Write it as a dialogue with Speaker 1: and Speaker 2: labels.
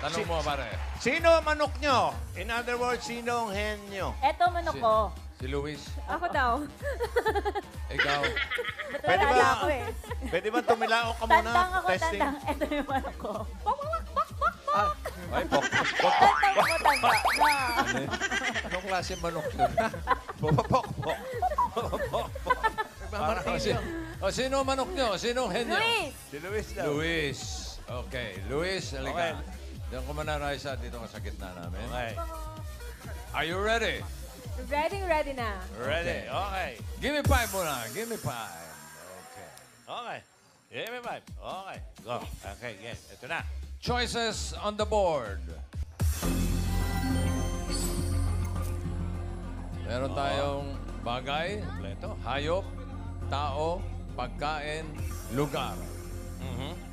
Speaker 1: Tanong mo, pare.
Speaker 2: Sino ang manok nyo? In other words, sino ang hen nyo?
Speaker 3: Eto manok ko.
Speaker 1: Si Louise.
Speaker 4: Ako daw.
Speaker 1: Ikaw.
Speaker 2: Pwede ba?
Speaker 3: Wala ako eh.
Speaker 2: Pwede ba tumilao ka muna?
Speaker 3: Tandang ako,
Speaker 2: Testing.
Speaker 3: tandang. Eto yung manok ko.
Speaker 1: Ay, pokpokpok.
Speaker 3: Tandang ko, tandang. Na.
Speaker 1: Anong klase manok yun?
Speaker 2: Pokpokpok.
Speaker 1: Parang sino ang manok nyo? Sino ang hen nyo?
Speaker 3: Luis!
Speaker 2: Si Luis daw.
Speaker 1: Luis. Okay. Luis, halika.
Speaker 2: Okay.
Speaker 1: Diyan ko muna, Raisa. Dito ka sa gitna namin.
Speaker 2: Okay.
Speaker 1: Are you ready?
Speaker 4: Ready na.
Speaker 2: Ready? Okay.
Speaker 1: Give me 5 muna. Give me 5. Okay.
Speaker 2: Okay. Give me 5. Okay. Go. Okay, yes. Ito na.
Speaker 1: Choices on the board. Meron tayong bagay,
Speaker 2: Kompleto.
Speaker 1: hayop, tao, pagkain, lugar.
Speaker 2: Mhm.